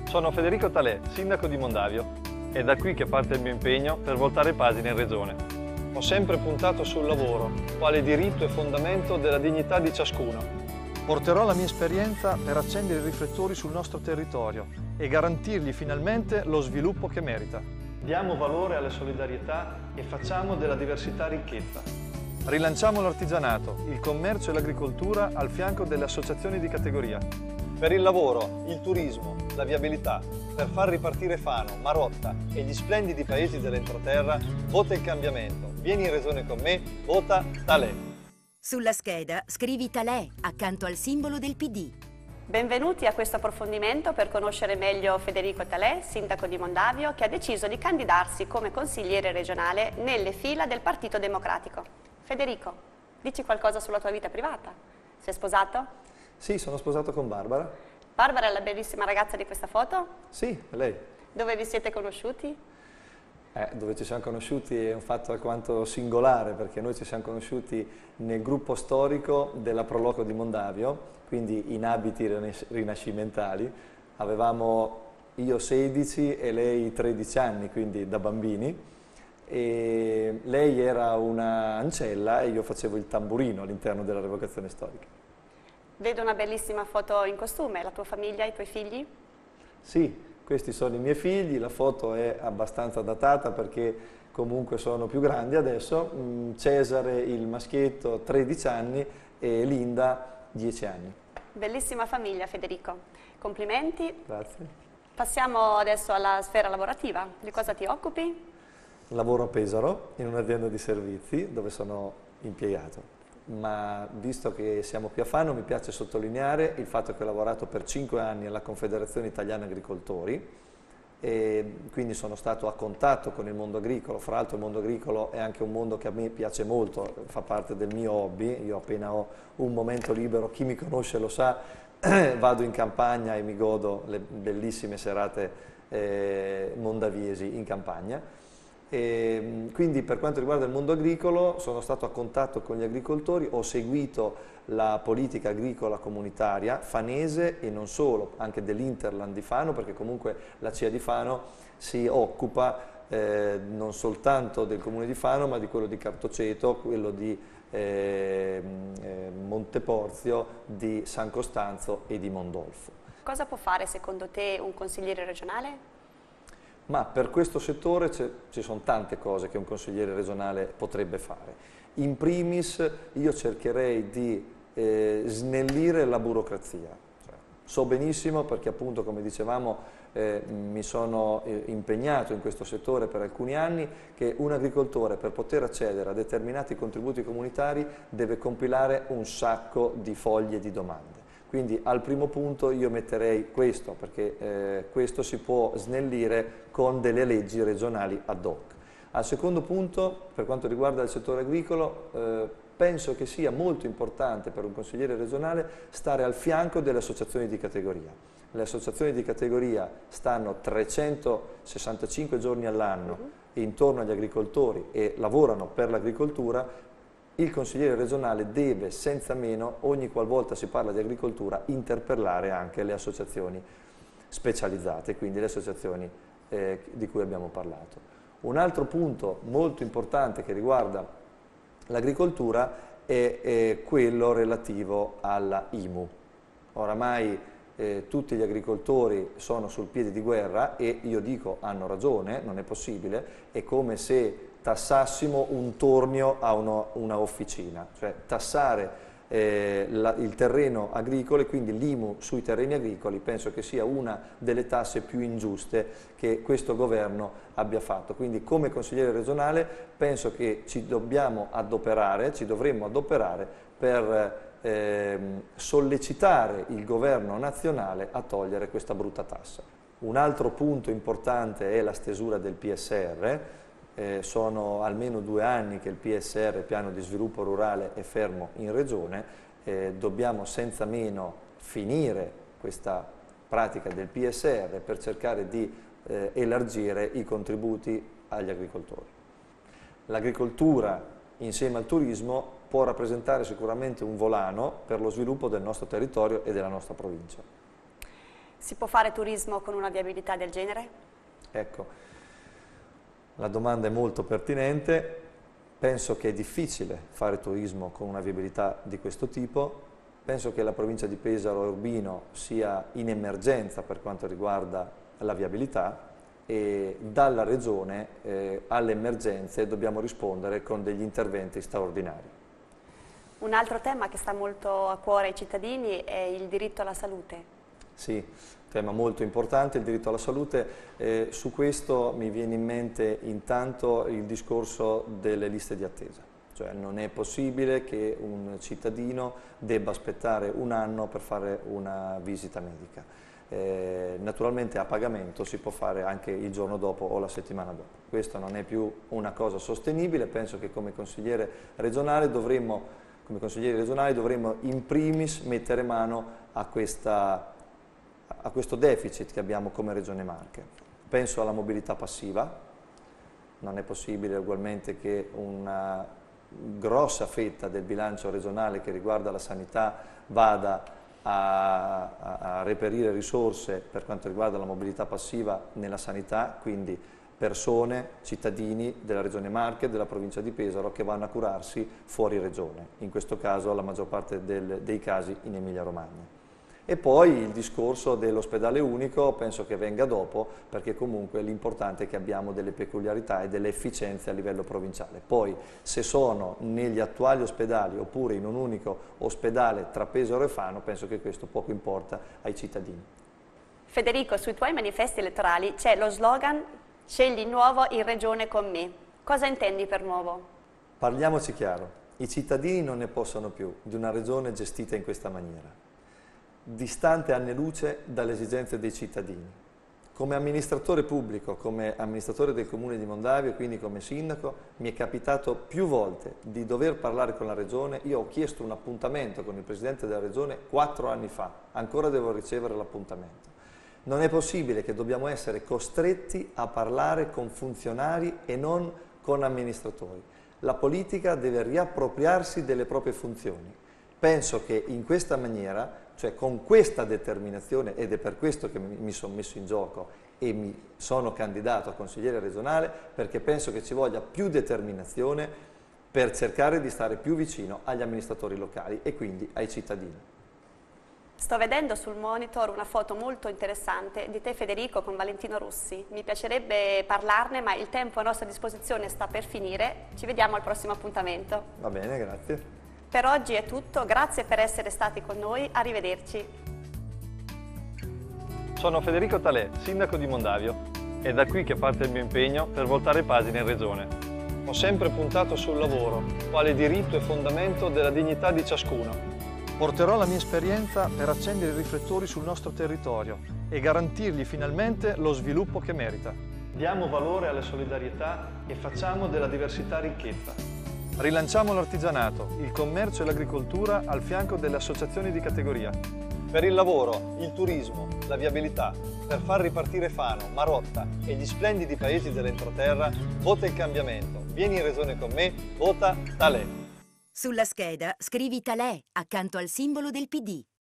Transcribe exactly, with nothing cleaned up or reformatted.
Sono Federico Talè, sindaco di Mondavio. È da qui che parte il mio impegno per voltare pagina in Regione. Ho sempre puntato sul lavoro, quale diritto e fondamento della dignità di ciascuno. Porterò la mia esperienza per accendere i riflettori sul nostro territorio e garantirgli finalmente lo sviluppo che merita. Diamo valore alla solidarietà e facciamo della diversità ricchezza. Rilanciamo l'artigianato, il commercio e l'agricoltura al fianco delle associazioni di categoria. Per il lavoro, il turismo, la viabilità, per far ripartire Fano, Marotta e gli splendidi paesi dell'entroterra, vota il cambiamento. Vieni in Regione con me, vota Talè. Sulla scheda scrivi Talè accanto al simbolo del P D. Benvenuti a questo approfondimento per conoscere meglio Federico Talè, sindaco di Mondavio, che ha deciso di candidarsi come consigliere regionale nelle fila del Partito Democratico. Federico, dici qualcosa sulla tua vita privata? Sei sposato? Sì, sono sposato con Barbara. Barbara è la bellissima ragazza di questa foto? Sì, è lei. Dove vi siete conosciuti? Eh, dove ci siamo conosciuti è un fatto alquanto singolare, perché noi ci siamo conosciuti nel gruppo storico della Proloco di Mondavio, quindi in abiti rinascimentali. Avevamo io sedici e lei tredici anni, quindi da bambini. E lei era una ancella e io facevo il tamburino all'interno della revocazione storica. Vedo una bellissima foto in costume, la tua famiglia, i tuoi figli? Sì, questi sono i miei figli, la foto è abbastanza datata perché comunque sono più grandi adesso. Cesare, il maschietto, tredici anni e Linda, dieci anni. Bellissima famiglia, Federico. Complimenti. Grazie. Passiamo adesso alla sfera lavorativa. Di cosa ti occupi? Lavoro a Pesaro, in un'azienda di servizi dove sono impiegato. Ma visto che siamo qui a Fano mi piace sottolineare il fatto che ho lavorato per cinque anni alla Confederazione Italiana Agricoltori e quindi sono stato a contatto con il mondo agricolo. Fra l'altro il mondo agricolo è anche un mondo che a me piace molto, fa parte del mio hobby. Io appena ho un momento libero, chi mi conosce lo sa, vado in campagna e mi godo le bellissime serate eh, mondaviesi in campagna. E quindi per quanto riguarda il mondo agricolo sono stato a contatto con gli agricoltori, ho seguito la politica agricola comunitaria fanese e non solo, anche dell'Interland di Fano, perché comunque la C I A di Fano si occupa eh, non soltanto del comune di Fano ma di quello di Cartoceto, quello di eh, eh, Monteporzio, di San Costanzo e di Mondolfo. Cosa può fare secondo te un consigliere regionale? Ma per questo settore ci sono tante cose che un consigliere regionale potrebbe fare. In primis io cercherei di eh, snellire la burocrazia. Cioè, so benissimo perché appunto come dicevamo eh, mi sono eh, impegnato in questo settore per alcuni anni che un agricoltore per poter accedere a determinati contributi comunitari deve compilare un sacco di foglie di domande. Quindi al primo punto io metterei questo, perché eh, questo si può snellire con delle leggi regionali ad hoc. Al secondo punto, per quanto riguarda il settore agricolo, eh, penso che sia molto importante per un consigliere regionale stare al fianco delle associazioni di categoria. Le associazioni di categoria stanno trecentosessantacinque giorni all'anno intorno agli agricoltori e lavorano per l'agricoltura. Il consigliere regionale deve, senza meno, ogni qualvolta si parla di agricoltura, interpellare anche le associazioni specializzate, quindi le associazioni eh, di cui abbiamo parlato. Un altro punto molto importante che riguarda l'agricoltura è, è quello relativo alla I M U. Oramai eh, tutti gli agricoltori sono sul piede di guerra e io dico hanno ragione, non è possibile, è come se tassassimo un tornio a uno, una officina, cioè tassare eh, la, il terreno agricolo e quindi l'I M U sui terreni agricoli penso che sia una delle tasse più ingiuste che questo governo abbia fatto. Quindi come consigliere regionale penso che ci dobbiamo adoperare, ci dovremmo adoperare per eh, sollecitare il governo nazionale a togliere questa brutta tassa. Un altro punto importante è la stesura del P S R. Eh, sono almeno due anni che il P S R, Piano di Sviluppo Rurale, è fermo in Regione, eh, dobbiamo senza meno finire questa pratica del P S R per cercare di eh, elargire i contributi agli agricoltori. L'agricoltura insieme al turismo può rappresentare sicuramente un volano per lo sviluppo del nostro territorio e della nostra provincia. Si può fare turismo con una viabilità del genere? Ecco, la domanda è molto pertinente. Penso che è difficile fare turismo con una viabilità di questo tipo. Penso che la provincia di Pesaro e Urbino sia in emergenza per quanto riguarda la viabilità e dalla Regione eh, alle emergenze dobbiamo rispondere con degli interventi straordinari. Un altro tema che sta molto a cuore ai cittadini è il diritto alla salute. Sì, tema molto importante, il diritto alla salute. Eh, su questo mi viene in mente intanto il discorso delle liste di attesa. Cioè non è possibile che un cittadino debba aspettare un anno per fare una visita medica. Eh, naturalmente a pagamento si può fare anche il giorno dopo o la settimana dopo. Questo non è più una cosa sostenibile. Penso che come consigliere regionale dovremmo, come consiglieri regionali dovremmo in primis mettere mano a questa a questo deficit che abbiamo come Regione Marche. Penso alla mobilità passiva. Non è possibile ugualmente che una grossa fetta del bilancio regionale che riguarda la sanità vada a, a, a reperire risorse per quanto riguarda la mobilità passiva nella sanità, quindi persone, cittadini della Regione Marche e della provincia di Pesaro che vanno a curarsi fuori regione, in questo caso la maggior parte del, dei casi in Emilia Romagna. E poi il discorso dell'ospedale unico penso che venga dopo, perché comunque l'importante è che abbiamo delle peculiarità e delle efficienze a livello provinciale. Poi se sono negli attuali ospedali oppure in un unico ospedale tra Pesaro e Fano, penso che questo poco importa ai cittadini. Federico, sui tuoi manifesti elettorali c'è lo slogan "Scegli nuovo in regione con me". Cosa intendi per nuovo? Parliamoci chiaro, i cittadini non ne possono più di una regione gestita in questa maniera, distante anni luce dalle esigenze dei cittadini. Come amministratore pubblico, come amministratore del Comune di Mondavio e quindi come sindaco, mi è capitato più volte di dover parlare con la Regione. Io ho chiesto un appuntamento con il Presidente della Regione quattro anni fa, ancora devo ricevere l'appuntamento. Non è possibile che dobbiamo essere costretti a parlare con funzionari e non con amministratori. La politica deve riappropriarsi delle proprie funzioni. Penso che in questa maniera, cioè con questa determinazione, ed è per questo che mi sono messo in gioco e mi sono candidato a consigliere regionale, perché penso che ci voglia più determinazione per cercare di stare più vicino agli amministratori locali e quindi ai cittadini. Sto vedendo sul monitor una foto molto interessante di te, Federico, con Valentino Rossi. Mi piacerebbe parlarne, ma il tempo a nostra disposizione sta per finire. Ci vediamo al prossimo appuntamento. Va bene, grazie. Per oggi è tutto, grazie per essere stati con noi, arrivederci. Sono Federico Talè, sindaco di Mondavio. È da qui che parte il mio impegno per voltare pagina in Regione. Ho sempre puntato sul lavoro, quale diritto e fondamento della dignità di ciascuno. Porterò la mia esperienza per accendere i riflettori sul nostro territorio e garantirgli finalmente lo sviluppo che merita. Diamo valore alla solidarietà e facciamo della diversità ricchezza. Rilanciamo l'artigianato, il commercio e l'agricoltura al fianco delle associazioni di categoria. Per il lavoro, il turismo, la viabilità, per far ripartire Fano, Marotta e gli splendidi paesi dell'entroterra, vota il cambiamento. Vieni in Regione con me, vota Talè. Sulla scheda scrivi Talè accanto al simbolo del P D.